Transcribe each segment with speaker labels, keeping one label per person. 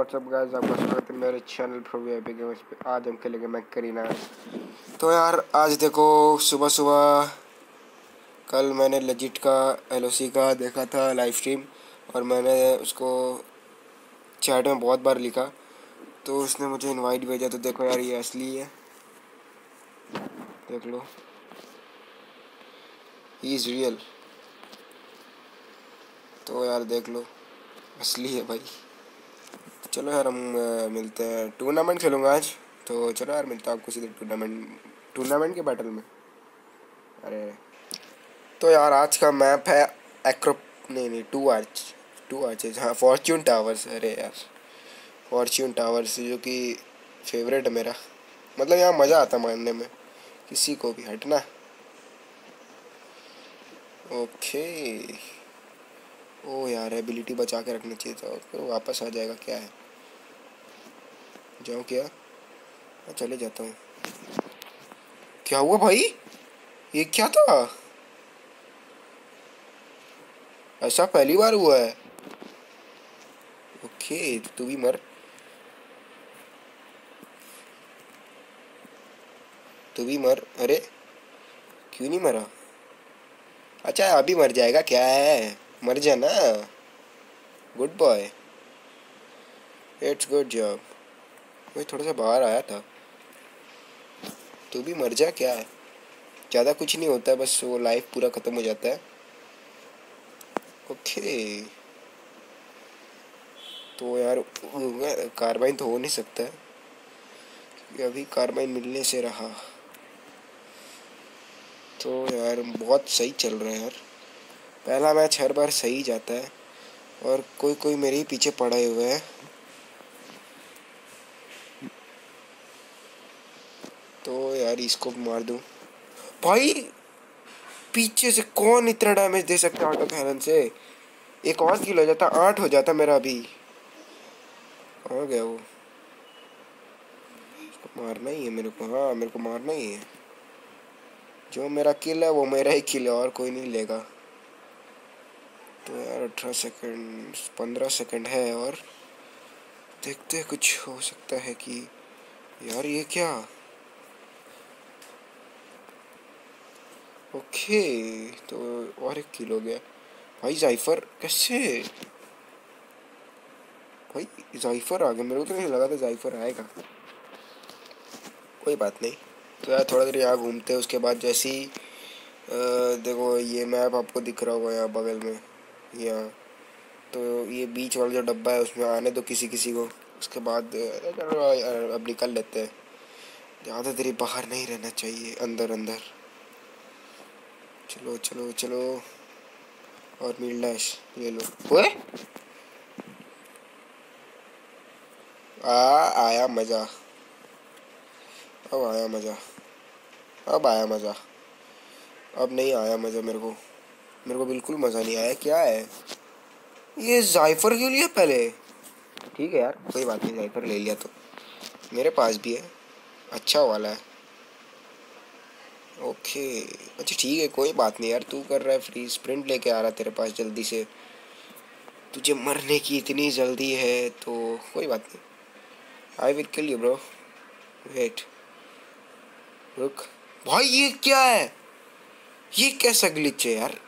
Speaker 1: WhatsApp guys, आपका स्वागत है मेरे चैनल फॉर वीआईपी गेम्स पे। आज हम खेलेंगे मैकरीना। तो यार आज देखो, सुबह सुबह कल मैंने लेजिट का एलओसी का देखा था लाइव स्ट्रीम, और मैंने उसको चैट में बहुत बार लिखा, तो उसने मुझे इनवाइट भेजा। तो देखो यार, ये असली है, देख लो, ही इज़ रियल। तो यार देख लो, असली है भाई। चलो यार, हम मिलते हैं। टूर्नामेंट खेलूँगा आज, तो चलो यार मिलता हूँ आपको सीधे टूर्नामेंट के बैटल में। अरे तो यार आज का मैप है एक्रो, नहीं, टू आर्चेज, हाँ, फॉर्च्यून टावर्स। अरे यार, फॉर्च्यून टावर्स जो कि फेवरेट है मेरा, मतलब यहाँ मज़ा आता मारने में, किसी को भी हटना। ओके, ओ यार एबिलिटी बचा के रखनी चाहिए था, फिर वापस आ जाएगा। क्या है, जाऊँ क्या? चले जाता हूँ। क्या हुआ भाई, ये क्या था? ऐसा पहली बार हुआ है। ओके, तो तू भी मर, तू भी मर। अरे क्यों नहीं मरा? अच्छा, अभी मर जाएगा, क्या है, मर जाना। Good boy, it's good job. मैं थोड़ा सा बाहर आया था, तू भी मर जा, क्या है, ज़्यादा कुछ नहीं होता है, बस वो लाइफ पूरा ख़त्म हो जाता है। ओके, तो यार कार्बाइन तो हो नहीं सकता है, क्योंकि अभी कार्बाइन मिलने से रहा। तो यार बहुत सही चल रहा है यार, पहला मैच हर बार सही जाता है, और कोई कोई मेरे ही पीछे पड़े हुए हैं। तो यार इसको मार दूं भाई, पीछे से कौन इतना डैमेज दे सकता है ऑटो कैनन से? एक और किल हो जाता, 8 हो जाता मेरा। अभी कहाँ गया वो? इसको मारना ही है मेरे को, हाँ मेरे को मारना ही है। जो मेरा किल है वो मेरा ही किल है, और कोई नहीं लेगा। तो यार 18 सेकंड, 15 सेकंड है, और देखते हैं कुछ हो सकता है कि। यार ये क्या? ओके, तो और एक किल हो गया भाई। जाइफर कैसे? भाई जाइफर आ गया, मेरे को तो नहीं लगा था जाइफर आएगा। कोई बात नहीं। तो यार थोड़ा देर यहाँ घूमते हैं, उसके बाद जैसे ही देखो ये मैप आपको दिख रहा होगा यहाँ बगल में, यहाँ। तो ये बीच वाला जो डब्बा है उसमें आने दो किसी किसी को, उसके बाद अब निकल लेते हैं। ज़्यादा देर बाहर नहीं रहना चाहिए, अंदर अंदर। चलो चलो चलो, और मील डैश ले लो। ओए आया मज़ा, अब आया मज़ा, अब आया मज़ा। अब नहीं आया मज़ा मेरे को बिल्कुल मज़ा नहीं आया। क्या है ये, जाइफर क्यों लिया पहले? ठीक है यार, कोई बात नहीं, जाइफर ले लिया तो मेरे पास भी है, अच्छा वाला है। ओके, अच्छा ठीक है, कोई बात नहीं यार। तू कर रहा है फ्री स्प्रिंट लेके आ रहा तेरे पास जल्दी से, तुझे मरने की इतनी जल्दी है तो कोई बात नहीं। I will kill you bro, wait, रुक। भाई ये क्या है, ये कैसा ग्लिच है यार?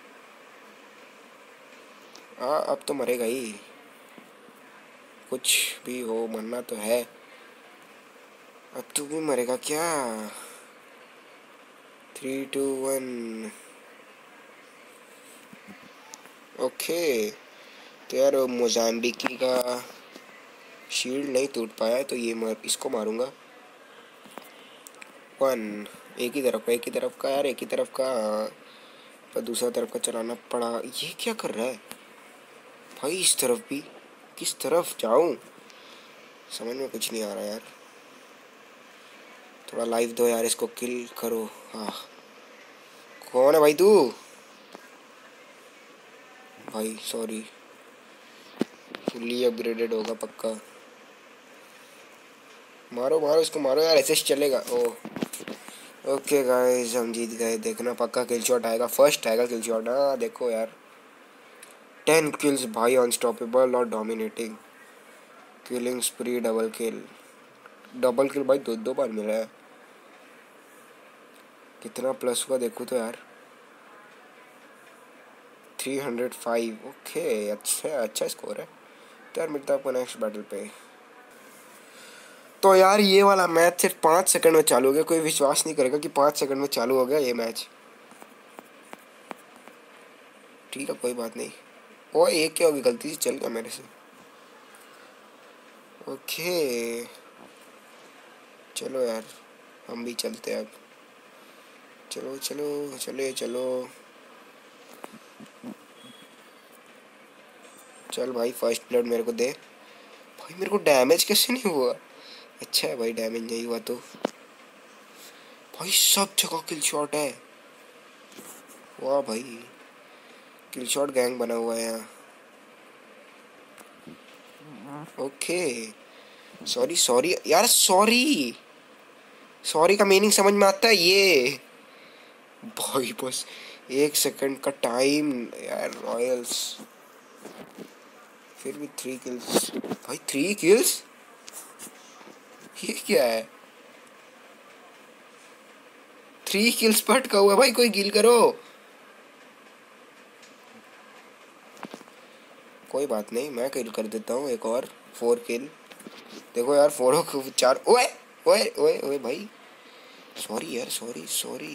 Speaker 1: अब तो मरेगा ही, कुछ भी हो, मरना तो है। अब तू भी मरेगा क्या? 3 2 1। ओके, तो यार मोजाम्बिकी का शील्ड नहीं टूट पाया, तो ये इसको मारूंगा। 1, एक ही तरफ का यार, एक ही तरफ का, पर दूसरा तरफ का चलाना पड़ा। ये क्या कर रहा है भाई? इस तरफ भी, किस तरफ जाऊं, समझ में कुछ नहीं आ रहा यार। थोड़ा लाइव दो यार, इसको किल करो। हाँ, कौन है भाई तू? भाई सॉरी, फुल्ली अपग्रेडेड होगा पक्का। मारो मारो इसको, मारो यार, ऐसे चलेगा। ओ ओके गाइस, हम जीत गए। देखना पक्का किल शॉट आएगा, फर्स्ट आएगा किल शॉट। हाँ देखो यार, 10 किल्स भाई, अनस्टॉपेबल और dominating. Killing spree double kill भाई, दो बार मिला है। कितना प्लस हुआ देखो तो यार, 305। ओके, अच्छा स्कोर है। तो यार मिलता है आपको नेक्स्ट बैटल पे। तो यार ये वाला मैच सिर्फ 5 सेकंड में चालू हो गया। कोई विश्वास नहीं करेगा कि 5 सेकंड में चालू हो गया ये मैच। ठीक है, कोई बात नहीं। ओ, एक क्या होगी, गलती से चल गया मेरे से। ओके, चलो यार, हम भी चलते हैं अब। चलो चलो चले चलो। चल भाई, फर्स्ट ब्लड मेरे को दे। भाई मेरे को डैमेज कैसे नहीं हुआ? अच्छा है भाई, डैमेज नहीं हुआ तो। भाई सब जगह किल शॉट है। वाह भाई, किल शॉट गैंग बना हुआ है यहाँ। ओके, सॉरी सॉरी यार, सॉरी। सॉरी का मीनिंग समझ में आता है ये। भाई बस 1 सेकंड का टाइम यार, रॉयल्स। फिर भी 3 किल्स भाई, 3 किल्स। ये क्या है? 3 किल्स पट का हुआ भाई, कोई किल करो। कोई बात नहीं, मैं किल कर देता हूँ एक और। 4 किल। देखो यार, 4 4। ओए ओए ओए ओए भाई, सॉरी यार, सॉरी सॉरी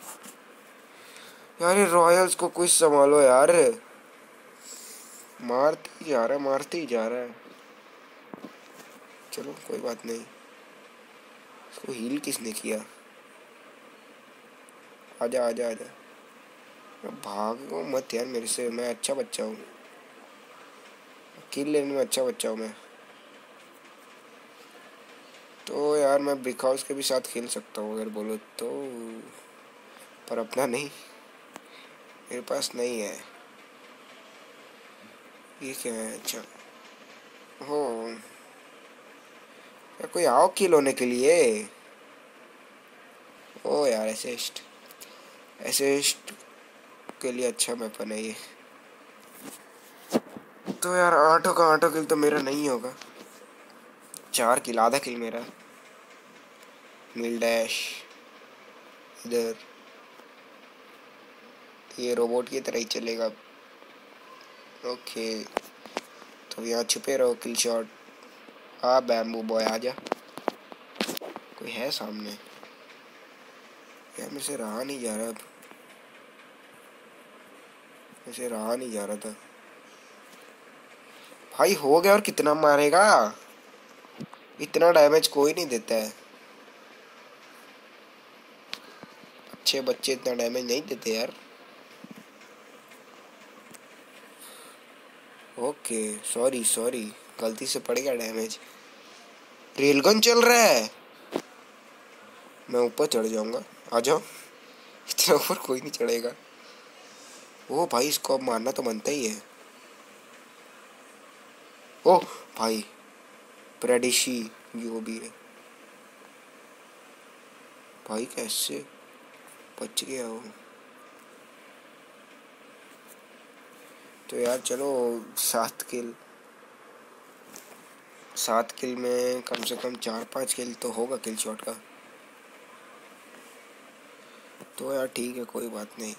Speaker 1: यार। ये रॉयल्स को कुछ संभालो यार। मारते ही जा रहा है, मारते ही जा रहा है। चलो कोई बात नहीं। इसको हील किसने किया? आजा आजा आजा। भागो मत यार मेरे से, मैं अच्छा बच्चा हूँ। किल लेने में अच्छा बच्चा हूँ मैं। तो यार मैं ब्रिक हाउस के भी साथ खेल सकता हूँ अगर बोलो तो, पर अपना नहीं, मेरे पास नहीं है। ये क्या है? अच्छा, हो क्या कोई आओ किल होने के लिए? ओ यार, असिस्ट असिस्ट के लिए अच्छा वेपन है ये। तो यार आठों किल तो मेरा नहीं होगा। 4 किल, आधा किल मेरा। मिल डैश इधर, ये रोबोट की तरह ही चलेगा। ओके, तो यहाँ छुपे रहो, किल शॉट। हाँ बैम्बू बॉय आजा। कोई है सामने यार? मेरे से रहा नहीं जा रहा अब, मेरे से रहा नहीं जा रहा था भाई। हो गया, और कितना मारेगा? इतना डैमेज कोई नहीं देता है। अच्छे बच्चे इतना डैमेज नहीं देते यार। ओके, सॉरी सॉरी, गलती से पड़ गया डैमेज। रेलगन चल रहा है, मैं ऊपर चढ़ जाऊंगा। आ जाओ। इतना ऊपर कोई नहीं चढ़ेगा। ओ भाई, इसको अब मारना तो बनता ही है। ओ भाई, प्रेडिशी जो भी है भाई, कैसे बच गया हो? तो यार चलो, 7 किल, 7 किल में कम से कम 4-5 किल तो होगा किल शॉट का। तो यार ठीक है, कोई बात नहीं।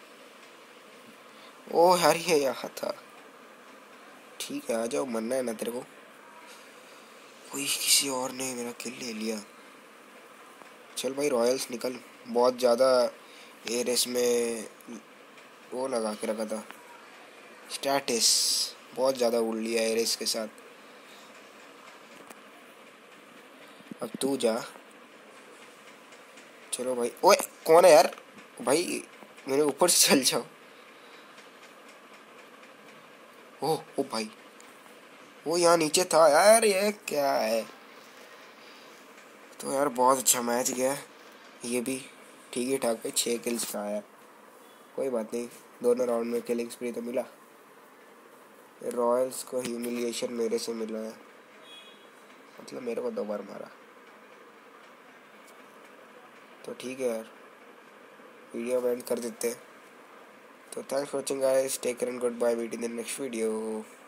Speaker 1: ओ यार, ये यहाँ था। ठीक है, आ जाओ, मरना है ना तेरे को? कोई किसी और ने मेरा किल ले लिया। चल भाई, रॉयल्स निकल। बहुत ज़्यादा एरेस में वो लगा के रखा था, स्टैटिस। बहुत ज़्यादा उड़ लिया एरेस के साथ। अब तू जा। चलो भाई, ओए कौन है यार? भाई मेरे ऊपर से चल जाओ। ओह ओ भाई, वो यहाँ नीचे था यार, ये क्या है? तो यार बहुत अच्छा मैच गया ये भी। ठीक ही ठाक है, 6 किल्स का आया। कोई बात नहीं, दोनों राउंड में किलिंग स्प्री तो मिला। रॉयल्स को ह्यूमिलिएशन मेरे से मिला है, मतलब मेरे को 2 बार मारा। तो ठीक है यार, वीडियो एंड कर देते हैं। तो thanks for watching guys, take care and goodbye, meet in the next video.